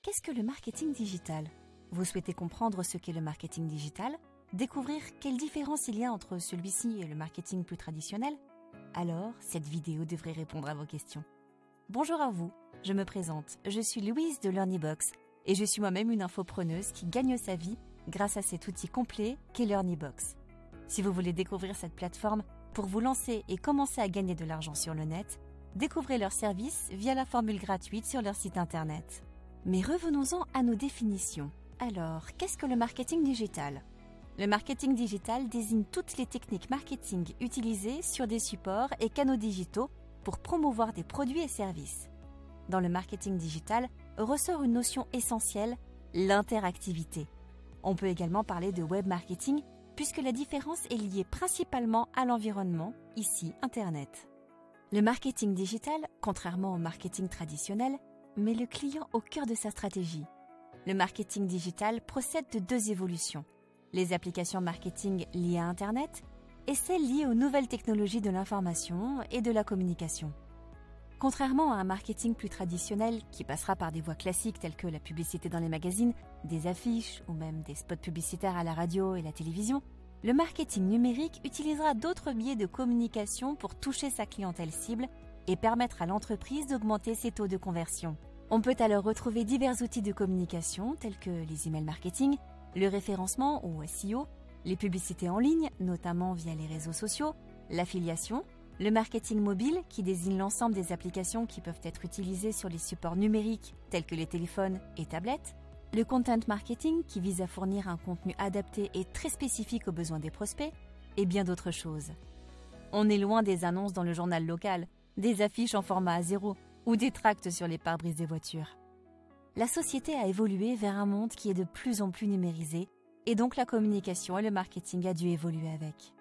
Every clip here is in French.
Qu'est-ce que le marketing digital? Vous souhaitez comprendre ce qu'est le marketing digital? Découvrir quelle différence il y a entre celui-ci et le marketing plus traditionnel? Alors, cette vidéo devrait répondre à vos questions. Bonjour à vous, je me présente, je suis Louise de LearnyBox et je suis moi-même une infopreneuse qui gagne sa vie grâce à cet outil complet qu'est LearnyBox. Si vous voulez découvrir cette plateforme pour vous lancer et commencer à gagner de l'argent sur le net, découvrez leurs services via la formule gratuite sur leur site internet. Mais revenons-en à nos définitions. Alors, qu'est-ce que le marketing digital? Le marketing digital désigne toutes les techniques marketing utilisées sur des supports et canaux digitaux pour promouvoir des produits et services. Dans le marketing digital ressort une notion essentielle, l'interactivité. On peut également parler de web marketing puisque la différence est liée principalement à l'environnement, ici Internet. Le marketing digital, contrairement au marketing traditionnel, met le client au cœur de sa stratégie. Le marketing digital procède de deux évolutions, les applications marketing liées à Internet et celles liées aux nouvelles technologies de l'information et de la communication. Contrairement à un marketing plus traditionnel qui passera par des voies classiques telles que la publicité dans les magazines, des affiches ou même des spots publicitaires à la radio et la télévision, le marketing numérique utilisera d'autres biais de communication pour toucher sa clientèle cible et permettre à l'entreprise d'augmenter ses taux de conversion. On peut alors retrouver divers outils de communication tels que les emails marketing, le référencement ou SEO, les publicités en ligne, notamment via les réseaux sociaux, l'affiliation, le marketing mobile qui désigne l'ensemble des applications qui peuvent être utilisées sur les supports numériques tels que les téléphones et tablettes, le content marketing qui vise à fournir un contenu adapté et très spécifique aux besoins des prospects, et bien d'autres choses. On est loin des annonces dans le journal local, des affiches en format A0 ou des tracts sur les pare-brises des voitures. La société a évolué vers un monde qui est de plus en plus numérisé et donc la communication et le marketing a dû évoluer avec.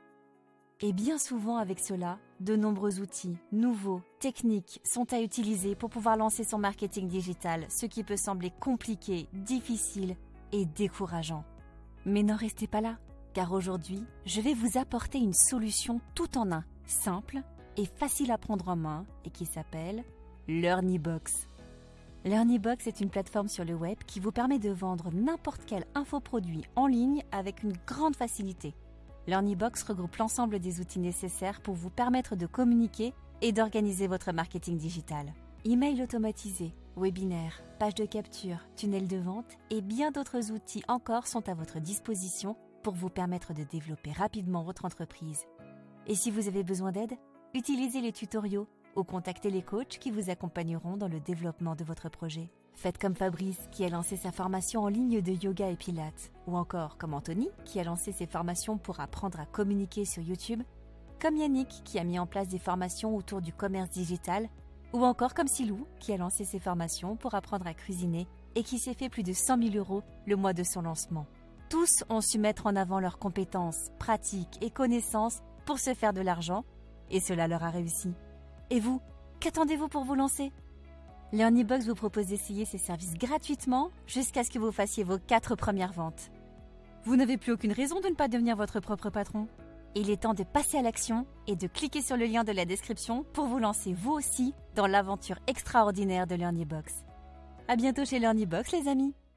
Et bien souvent avec cela, de nombreux outils, nouveaux, techniques sont à utiliser pour pouvoir lancer son marketing digital, ce qui peut sembler compliqué, difficile et décourageant. Mais n'en restez pas là, car aujourd'hui, je vais vous apporter une solution tout en un, simple et facile à prendre en main et qui s'appelle LearnyBox. LearnyBox est une plateforme sur le web qui vous permet de vendre n'importe quel infoproduit en ligne avec une grande facilité. LearnyBox regroupe l'ensemble des outils nécessaires pour vous permettre de communiquer et d'organiser votre marketing digital. Email automatisé, webinaire, page de capture, tunnel de vente et bien d'autres outils encore sont à votre disposition pour vous permettre de développer rapidement votre entreprise. Et si vous avez besoin d'aide, utilisez les tutoriaux ou contactez les coachs qui vous accompagneront dans le développement de votre projet. Faites comme Fabrice qui a lancé sa formation en ligne de yoga et pilates, ou encore comme Anthony qui a lancé ses formations pour apprendre à communiquer sur YouTube, comme Yannick qui a mis en place des formations autour du commerce digital, ou encore comme Silou qui a lancé ses formations pour apprendre à cuisiner et qui s'est fait plus de 100 000 € le mois de son lancement. Tous ont su mettre en avant leurs compétences, pratiques et connaissances pour se faire de l'argent, et cela leur a réussi. Et vous, qu'attendez-vous pour vous lancer? LearnyBox vous propose d'essayer ses services gratuitement jusqu'à ce que vous fassiez vos 4 premières ventes. Vous n'avez plus aucune raison de ne pas devenir votre propre patron. Il est temps de passer à l'action et de cliquer sur le lien de la description pour vous lancer vous aussi dans l'aventure extraordinaire de LearnyBox. À bientôt chez LearnyBox les amis!